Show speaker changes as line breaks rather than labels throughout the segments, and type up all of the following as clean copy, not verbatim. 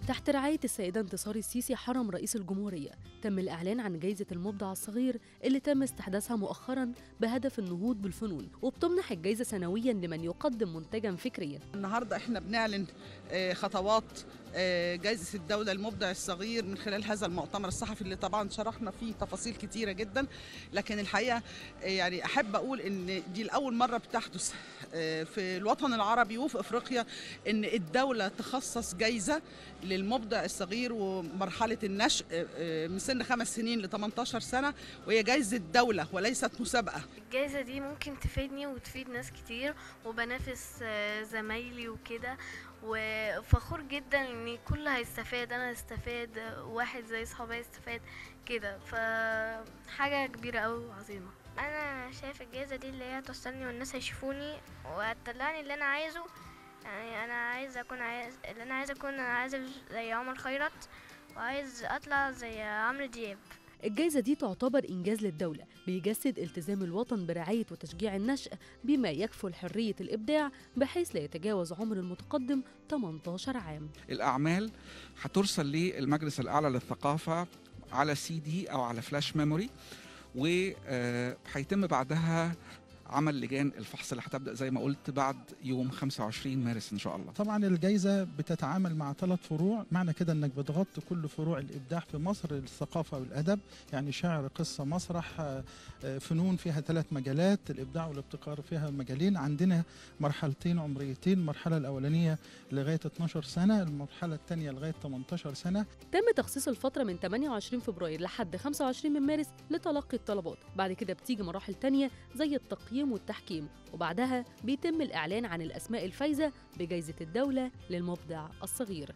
تحت رعاية السيدة انتصار السيسي حرم رئيس الجمهورية تم الإعلان عن جائزة المبدع الصغير اللي تم استحداثها مؤخراً بهدف النهوض بالفنون، وبتمنح الجائزة سنوياً لمن يقدم منتجاً فكرياً.
النهاردة احنا بنعلن خطوات جائزة الدولة المبدع الصغير من خلال هذا المؤتمر الصحفي اللي طبعا شرحنا فيه تفاصيل كتيرة جدا، لكن الحقيقة يعني أحب أقول إن دي الأول مرة بتحدث في الوطن العربي وفي أفريقيا إن الدولة تخصص جائزة للمبدع الصغير ومرحلة النشء من سن 5 سنين ل 18 سنة، وهي جائزة دولة وليست مسابقة.
الجائزة دي ممكن تفيدني وتفيد ناس كتير وبنافس زمايلي وكده، وفخور جدا ان كل هيستفاد، انا هستفاد، واحد زي صحابي هيستفاد كده، فحاجة كبيرة قوي وعظيمة.
انا شايف الجائزة دي اللي هي توصلني والناس هيشوفوني وهتطلعني اللي انا عايزه، يعني انا عايز اكون عازف زي عمر خيرت، وعايز اطلع زي عمرو دياب.
الجائزة دي تعتبر إنجاز للدولة بيجسد التزام الوطن برعاية وتشجيع النشء بما يكفل حرية الإبداع بحيث لا يتجاوز عمر المتقدم 18 عام.
الأعمال هترسل للمجلس الأعلى للثقافة على CD أو على فلاش ميموري، وهيتم بعدها عمل لجان الفحص اللي هتبدأ زي ما قلت بعد يوم 25 مارس إن شاء الله.
طبعا الجائزة بتتعامل مع 3 فروع، معنى كده انك بتغطي كل فروع الإبداع في مصر، الثقافة والأدب، يعني شعر، قصة، مسرح، فنون فيها 3 مجالات، الإبداع والابتكار فيها مجالين. عندنا مرحلتين عمريتين، المرحلة الأولانية لغاية 12 سنة، المرحلة الثانية لغاية 18 سنة.
تم تخصيص الفترة من 28 فبراير لحد 25 من مارس لتلقي الطلبات، بعد كده بتيجي مراحل تانية زي التقييم والتحكيم، وبعدها بيتم الإعلان عن الأسماء الفايزة بجائزة الدولة للمبدع الصغير.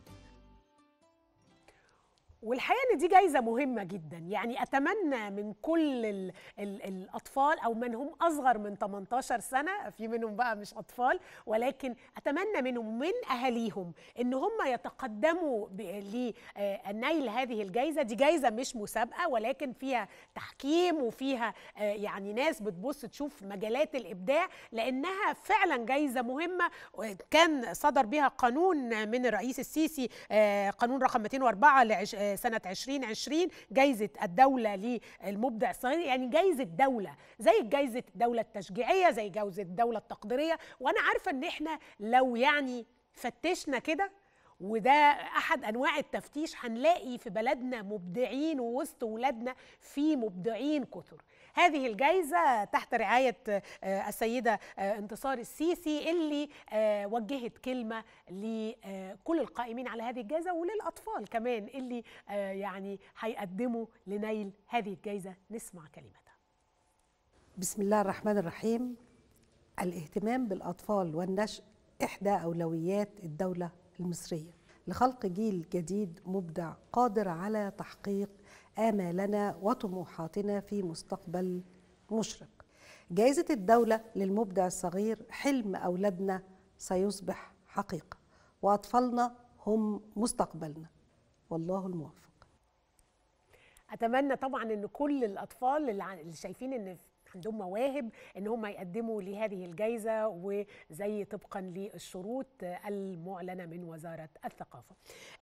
والحقيقه ان دي جايزه مهمه جدا، يعني اتمنى من كل الاطفال او من هم اصغر من 18 سنه، في منهم بقى مش اطفال، ولكن اتمنى منهم من اهاليهم ان هم يتقدموا لنيل هذه الجايزه. دي جايزه مش مسابقه، ولكن فيها تحكيم وفيها يعني ناس بتبص تشوف مجالات الابداع، لانها فعلا جايزه مهمه. كان صدر بها قانون من الرئيس السيسي، قانون رقم 204 سنة 2020، جايزة الدولة للمبدع الصغير، يعني جايزة دولة زي جايزة الدولة التشجيعية، زي جايزة الدولة التقديرية. وأنا عارفة إن إحنا لو يعني فتشنا كده، وده أحد أنواع التفتيش، هنلاقي في بلدنا مبدعين، ووسط ولادنا في مبدعين كثر. هذه الجائزة تحت رعاية السيدة انتصار السيسي اللي وجهت كلمة لكل القائمين على هذه الجائزة وللأطفال كمان اللي يعني هيقدموا لنيل هذه الجائزة. نسمع كلمتها.
بسم الله الرحمن الرحيم. الاهتمام بالأطفال والنشء إحدى أولويات الدولة المصرية لخلق جيل جديد مبدع قادر على تحقيق آمالنا وطموحاتنا في مستقبل مشرق. جائزة الدولة للمبدع الصغير حلم أولادنا سيصبح حقيقة، وأطفالنا هم مستقبلنا، والله الموفق.
أتمنى طبعا أن كل الأطفال اللي شايفين أن عندهم مواهب ان هم يقدموا لهذه الجائزه، وزي طبقا للشروط المعلنه من وزاره الثقافه.